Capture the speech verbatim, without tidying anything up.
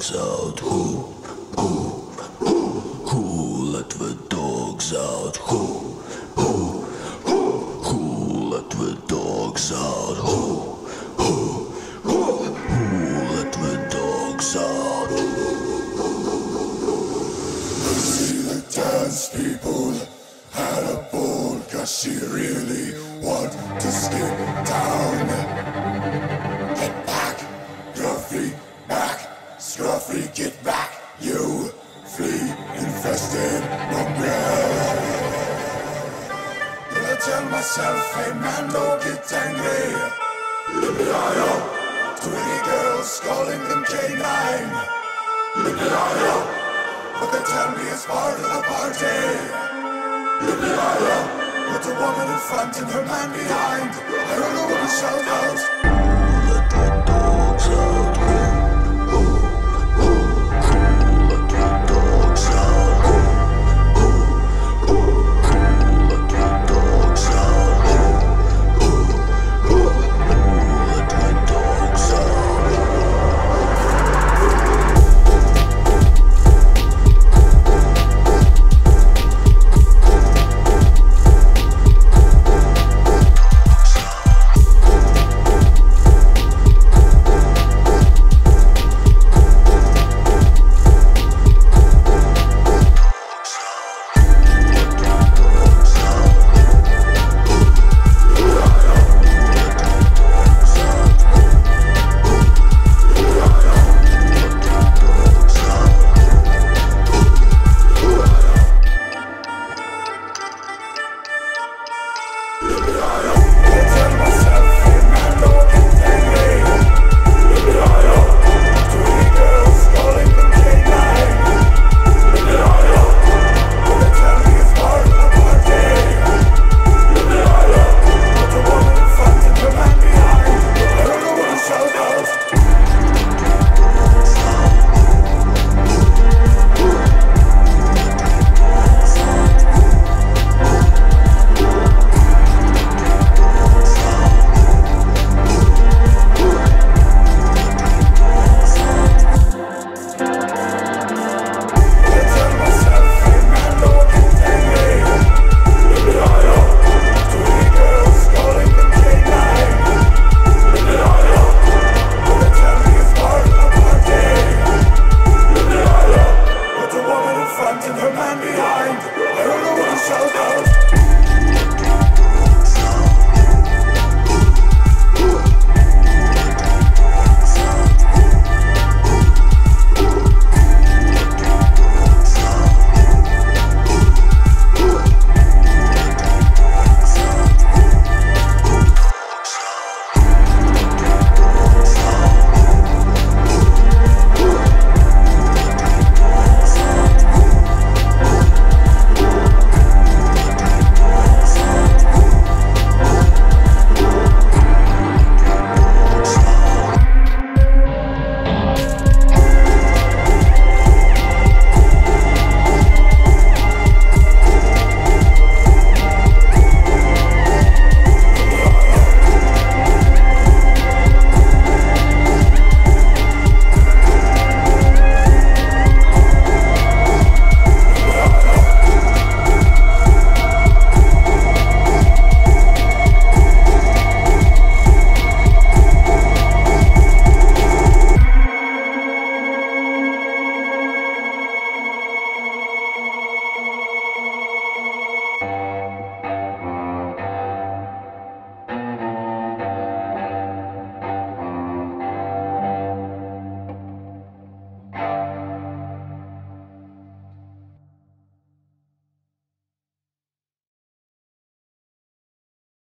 dogs out? Who? Who? Who? Who let the dogs out? Who? Who? Who? Who let the dogs out? Who? Who? Who? Who let the dogs out? See the dance people had a ball, cause she really want to skip down. Get back, Scruffy, back, Scruffy, get back, you flea infested mongrel. Did I tell myself, hey man, don't get angry? Yippee-yi-yo, twitty girls calling them K nine. Yippee-yi-yo, but they tell me it's part of the party. Yippee-yi-yo, with a woman in front and her man behind. I don't know what to shout out.